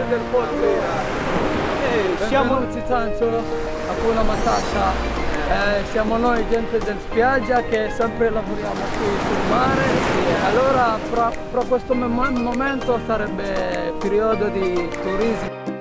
del posto. Siamo venuti tanto, Hakuna matata. Siamo noi gente del spiaggia che sempre lavoriamo qui sul mare, allora fra questo momento sarebbe periodo di turismo.